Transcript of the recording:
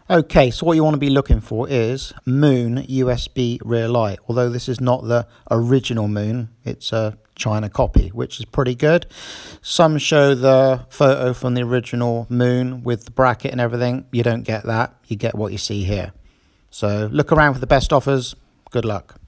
Okay, so what you want to be looking for is Moon USB rear light. Although this is not the original Moon, it's a China copy, which is pretty good. Some show the photo from the original Moon with the bracket and everything. You don't get that. You get what you see here. So look around for the best offers. Good luck.